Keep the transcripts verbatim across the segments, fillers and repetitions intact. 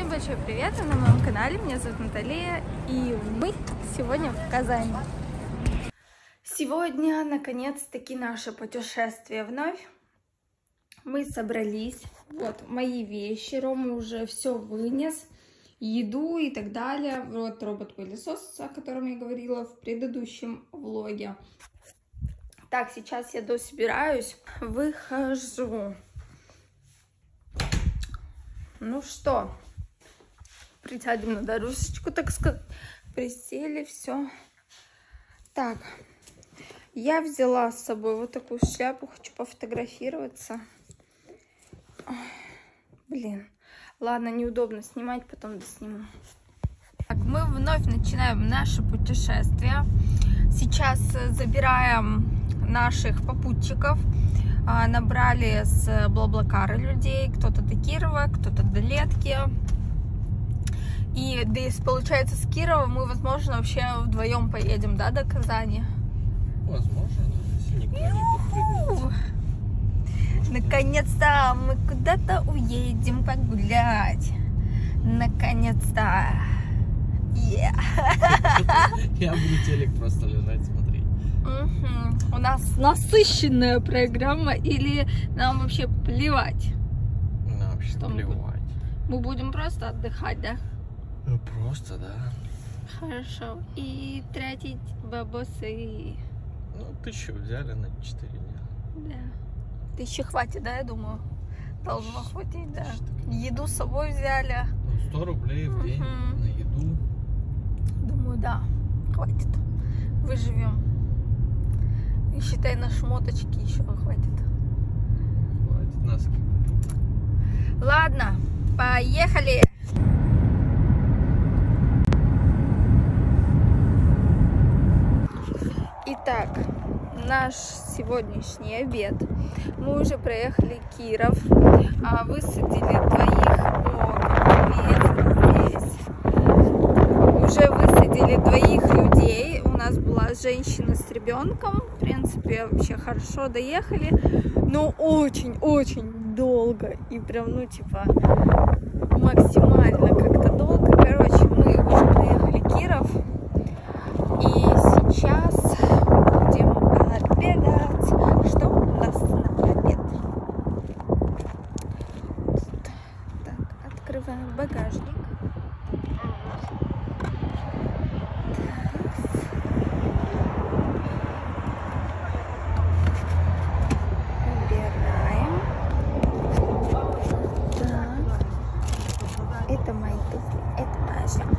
Всем большой привет, вы на моем канале, меня зовут Наталья, и мы сегодня в Казани. Сегодня, наконец-таки, наше путешествие вновь. Мы собрались, вот мои вещи, Рома уже все вынес, еду и так далее. Вот робот-пылесос, о котором я говорила в предыдущем влоге. Так, сейчас я дособираюсь, выхожу. Ну что, присядем на дорожечку, так сказать. Присели, все. Так, я взяла с собой вот такую шляпу, хочу пофотографироваться. Ой, блин, ладно, неудобно снимать, потом досниму. Так, мы вновь начинаем наше путешествие. Сейчас забираем наших попутчиков. Набрали с Блаблакара людей, кто-то до Кирова, кто-то до Летки. И да, получается, с Кирова мы, возможно, вообще вдвоем поедем, да, до Казани? Возможно, если никто не подпрыгнет. Наконец-то мы куда-то уедем погулять. Наконец-то. Yeah. Я буду телек просто лежать, смотреть. Угу. У нас насыщенная программа или нам вообще плевать? Нам вообще Что плевать. Мы, мы будем просто отдыхать, да? Ну, просто, да. Хорошо. И тратить бабосы. Ну, тысячу взяли на четыре дня. Да. Тысячи хватит, да, я думаю? Должно хватить, да. Еду с собой взяли. Ну, сто рублей в день Угу. на еду. Думаю, да, хватит. Выживем. И считай, на шмоточки еще хватит. Хватит носки. Ладно, поехали! Итак, наш сегодняшний обед. Мы уже проехали Киров, высадили двоих, о, здесь. Уже высадили двоих людей. У нас была женщина с ребенком. В принципе, вообще хорошо доехали, но очень-очень долго. И прям, ну, типа, максимально как-то долго. Короче, мы уже проехали Киров. И сейчас будем обедать. Что у нас на обед? Так, открываем багажник. Убираем. Так. Это мои туфли. Это наша.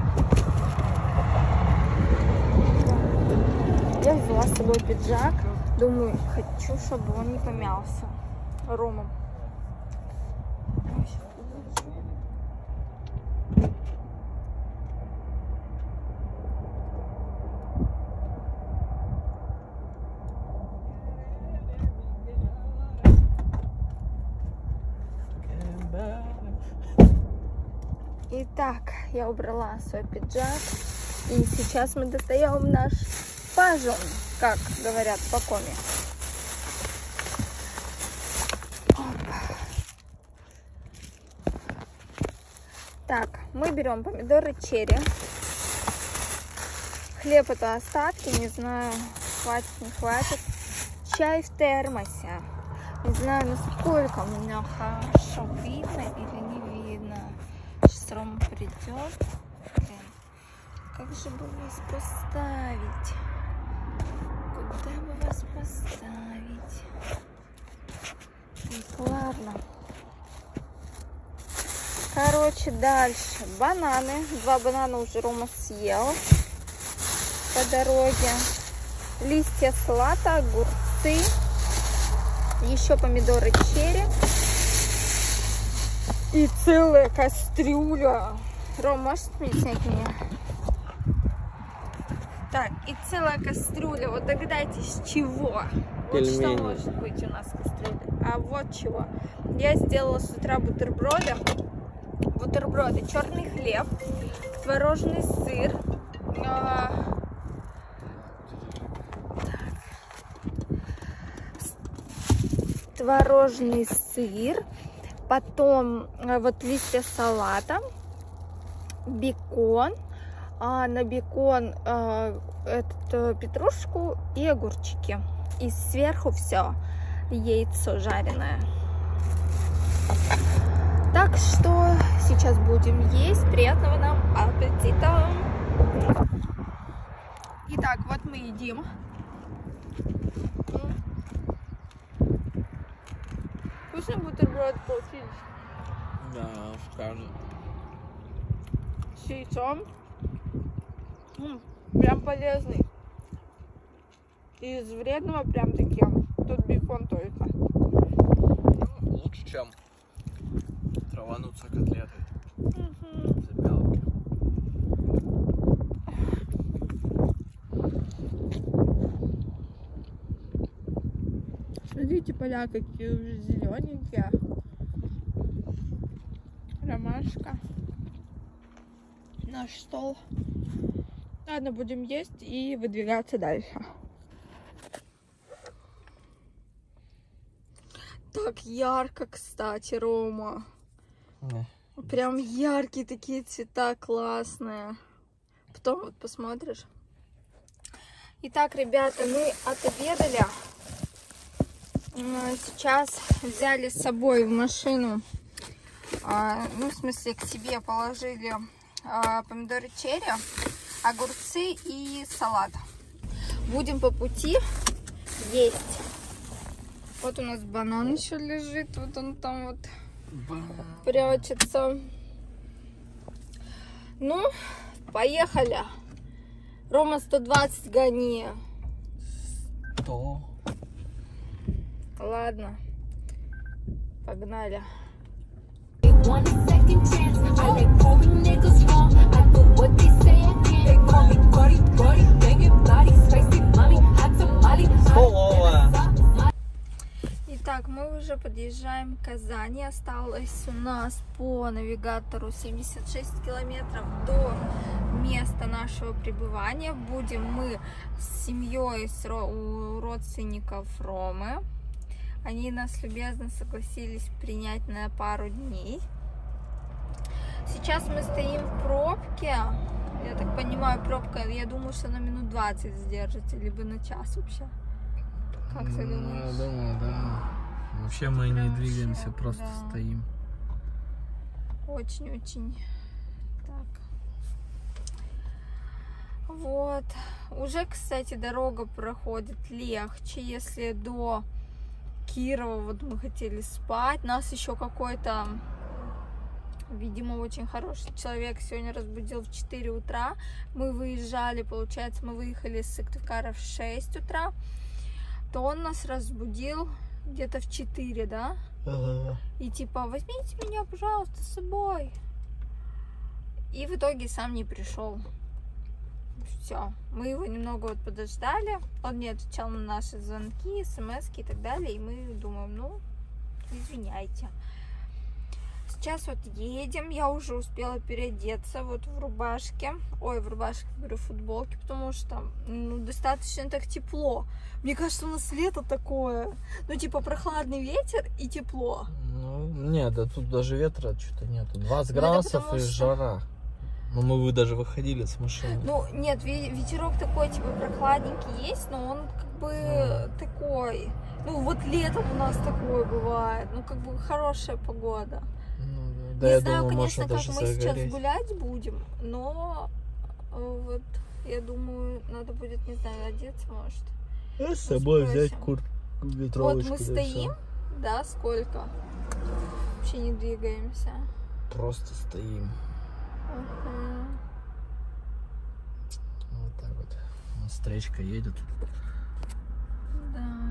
Я взяла с собой пиджак. Думаю, хочу, чтобы он не помялся. Ромом. Итак, я убрала свой пиджак. И сейчас мы достаем наш пажон, как говорят по коме. Так, мы берем помидоры черри. Хлеб это остатки, не знаю, хватит, не хватит. Чай в термосе. Не знаю, насколько меня хорошо видно или не видно. Сейчас Рома придет. Как же бы вас поставить? Куда бы вас поставить? Так, ладно. Короче, дальше. Бананы. Два банана уже Рома съел по дороге. Листья салата, огурцы. Еще помидоры черри. И целая кастрюля. Ром, можешь снять меня? Так, и целая кастрюля. Вот догадайтесь, с чего? Вот что может быть у нас кастрюля. А вот чего. Я сделала с утра бутерброды. Бутерброды. Черный хлеб, творожный сыр. А... Творожный сыр. Потом вот листья салата. бекон, а на бекон а, этот, петрушку и огурчики. И сверху все яйцо жареное. Так что сейчас будем есть. Приятного нам аппетита! Итак, вот мы едим. Вкусный бутерброд получились. Да, шикарно. С яйцом. М, прям полезный. Из вредного прям таким. Тут бекон только. Лучше, чем травануться котлетой. Угу. За белки. Смотрите, поля какие уже зелененькие. Ромашка. Наш стол. Ладно, будем есть и выдвигаться дальше. Так ярко, кстати, Рома. Не. Прям яркие такие цвета, классные. Потом вот посмотришь. Итак, ребята, мы отобедали. Сейчас взяли с собой в машину, ну, в смысле, к себе положили помидоры черри, огурцы и салат. Будем по пути есть. Вот у нас банан еще лежит, вот он там вот прячется. Ну, поехали. Рома, сто двадцать гони. сто. Ладно, погнали. Итак, мы уже подъезжаем к Казани. Осталось у нас по навигатору семьдесят шесть километров до места нашего пребывания. Будем мы с семьей с ро... у родственников Ромы. Они нас любезно согласились принять на пару дней. Сейчас мы стоим в пробке. Я так понимаю, пробка, я думаю, что на минут двадцать задержится, либо на час вообще. Как ты думаешь? Я думаю, да. Вообще мы Прям не двигаемся, вообще, просто да. стоим. Очень-очень. Так. Вот. Уже, кстати, дорога проходит легче, если до Кирова вот мы хотели спать. Нас еще какой-то, видимо, очень хороший человек сегодня разбудил в четыре утра. Мы выезжали, получается, мы выехали из Сыктывкара в шесть утра. То он нас разбудил где-то в четыре, да? Ага. И типа, возьмите меня, пожалуйста, с собой. И в итоге сам не пришел. Все. Мы его немного вот подождали. Он не отвечал на наши звонки, смски и так далее. И мы думаем, ну, извиняйте. Сейчас вот едем. Я уже успела переодеться вот в рубашке. Ой, в рубашке, говорю, в футболке, потому что ну, достаточно так тепло. Мне кажется, у нас лето такое. Ну, типа, прохладный ветер и тепло. Ну, нет, да тут даже ветра что-то нету. двадцать Ну, градусов и что... жара. Ну, мы вы даже выходили с машины. Ну, нет, ветерок такой, типа, прохладненький есть, но он как бы mm. такой. Ну, вот летом у нас такое бывает. Ну, как бы хорошая погода. Ну, да, не я знаю, думаю, конечно, можно как даже мы загореть. сейчас гулять будем, но вот, я думаю, надо будет, не знаю, одеться, может. Я с собой спросим. взять куртку, ветровочку. Вот мы стоим, да, сколько? Вообще не двигаемся. Просто стоим. Uh-huh. Вот так вот. Встречка едет. Да.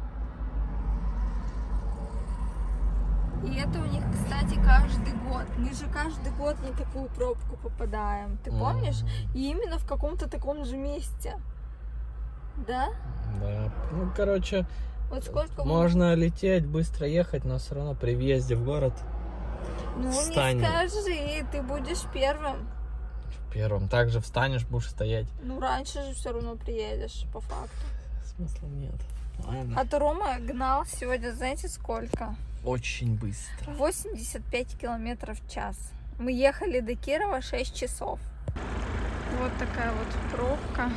И это у них, кстати, каждый год. Мы же каждый год на такую пробку попадаем. Ты помнишь? Mm-hmm. И именно в каком-то таком же месте. Да? Да. Ну, короче, вот сколько можно мы... лететь, быстро ехать, но все равно при въезде в город ну, встанем. Не скажи, ты будешь первым. Первым. Также встанешь, будешь стоять. Ну, раньше же все равно приедешь, по факту. Смысла нет. Ладно. А то Рома гнал сегодня, знаете, сколько? Очень быстро. восемьдесят пять километров в час. Мы ехали до Кирова шесть часов. Вот такая вот пробка.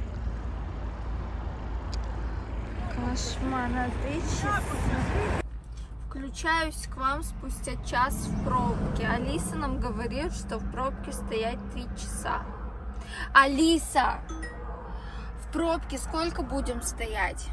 Кошмар, на три часа. Включаюсь к вам спустя час в пробке. Алиса нам говорит, что в пробке стоять три часа. Алиса, в пробке сколько будем стоять?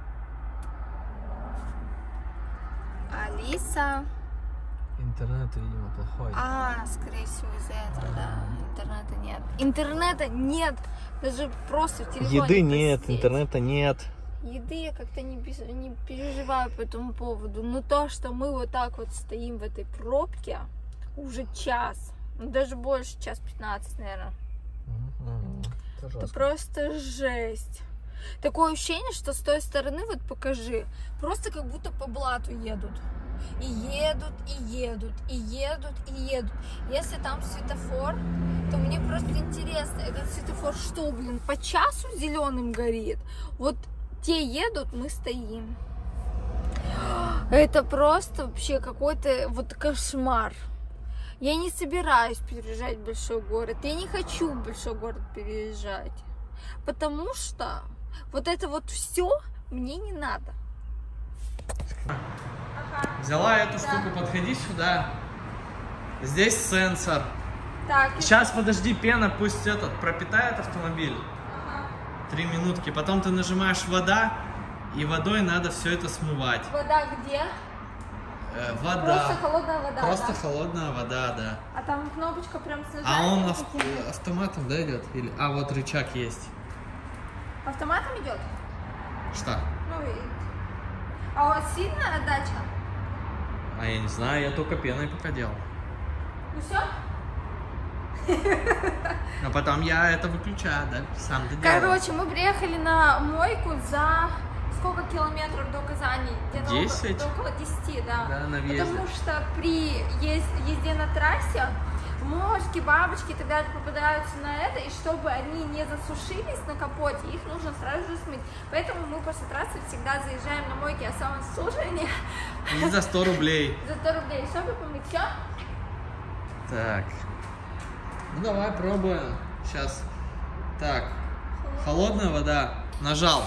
Алиса. Интернет, видимо, плохой. А, скорее всего, из-за этого, да. Интернета нет. Интернета нет. Даже просто в телефоне. Еды нет, посидеть. интернета нет. Еды я как-то не, не переживаю по этому поводу. Но то, что мы вот так вот стоим в этой пробке уже час, ну, даже больше, час пятнадцать, наверное. Это Это просто жесть. Такое ощущение, что с той стороны, вот покажи, просто как будто по блату едут. И едут, и едут, и едут, и едут. Если там светофор, то мне просто интересно, этот светофор что, блин, по часу зеленым горит? Вот те едут, мы стоим. Это просто вообще какой-то вот кошмар. Я не собираюсь переезжать в большой город. Я не хочу в большой город переезжать. Потому что вот это вот все мне не надо. Взяла эту штуку, подходи сюда. Здесь сенсор. Так, Сейчас подожди, пена пусть этот пропитает автомобиль. ага. Три минутки. Потом ты нажимаешь вода, и водой надо все это смывать. Вода где? Э, вода. Просто холодная вода. Просто да? холодная вода, да. А там кнопочка прям с А он нажатием ав- каким-то? автоматом, да, идет? Или... А, вот рычаг есть. Автоматом идет? Что? Ну и... А у вас сильная отдача? А я не знаю, я только пеной пока делал. Ну все? А потом я это выключаю, да? Сам ты делаешь. Короче, мы приехали на мойку за сколько километров до Казани? Где-то десять? около, около десяти, да. Да, на въезде. Потому что при ез- езде на трассе мошки, бабочки и так далее попадаются на это, и чтобы они не засушились на капоте, их нужно сразу же смыть. Поэтому мы после трассы всегда заезжаем на мойки о самосушивании И за сто рублей. за сто рублей, чтобы помыть все. Так. Ну давай пробуем. Сейчас. Так. Холодная вода. Нажал.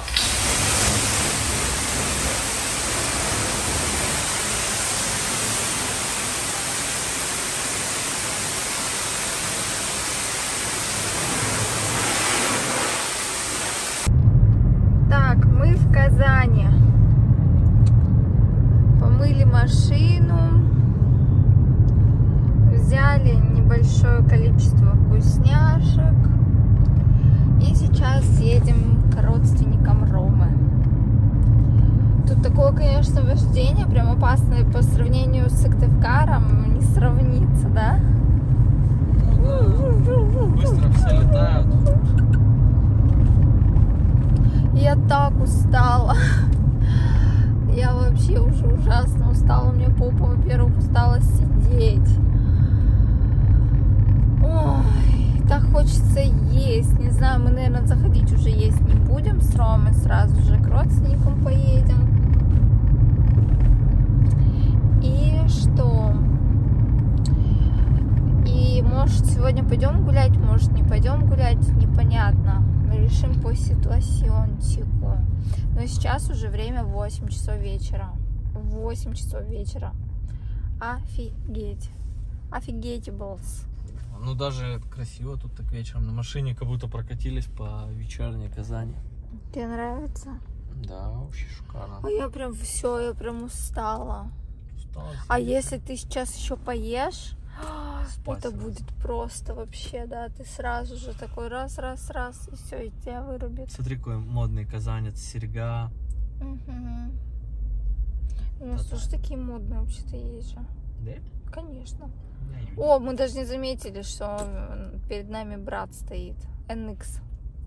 Так, мы в Казани. Помыли машину. Взяли небольшое количество вкусняшек. И сейчас едем к родственникам Ромы. Тут такое, конечно, вождение прям опасное по сравнению с Сыктывкаром. Не сравнится, да? Быстро все летают. Я так устала. Я вообще уже ужасно устала. У меня попа, во-первых, устала сидеть. Ой, так хочется есть. Не знаю, мы, наверное, заходить уже есть не будем с Ромой. Сразу же к родственникам поедем. И что? И может сегодня пойдем гулять, может не пойдем гулять, непонятно. Мы решим по ситуациончику. Но сейчас уже время восемь часов вечера. восемь часов вечера. Офигеть. Офигеть, балс. Ну даже красиво тут так вечером. На машине как будто прокатились по вечерней Казани. Тебе нравится? Да, вообще шикарно. А я прям все, я прям устала. Устала А сидеть. если ты сейчас еще поешь, Спать это сразу. будет просто вообще, да, ты сразу же такой раз, раз, раз, и все, и тебя вырубит. Смотри, какой модный казанец, серьга. Угу. У нас Да-да. тоже такие модные вообще-то есть же. Да? Конечно. Я не видел. О, мы даже не заметили, что перед нами брат стоит. эн икс.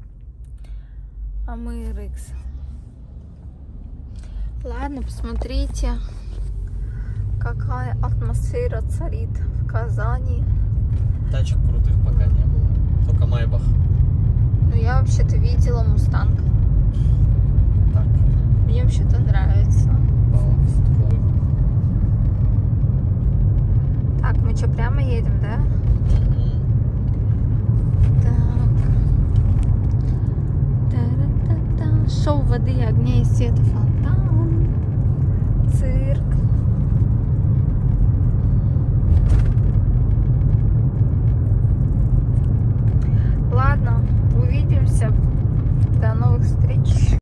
А мы эр икс. Ладно, посмотрите, какая атмосфера царит в Казани. Тачек крутых пока не было. Только Майбах. Ну, я вообще-то видела Мустанг. Так. Мне вообще-то нравится. Так, мы что, прямо едем, да? Шоу воды, огней, света, фонтан. Цирк. Ладно, увидимся. До новых встреч.